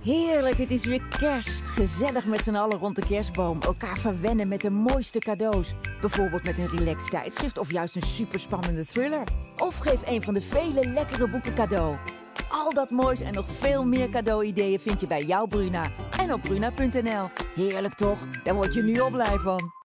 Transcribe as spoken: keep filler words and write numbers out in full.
Heerlijk, het is weer kerst. Gezellig met z'n allen rond de kerstboom. Elkaar verwennen met de mooiste cadeaus. Bijvoorbeeld met een relaxed tijdschrift of juist een superspannende thriller. Of geef een van de vele lekkere boeken cadeau. Al dat moois en nog veel meer cadeauideeën vind je bij jouw Bruna. En op bruna punt n l. Heerlijk toch? Daar word je nu al blij van.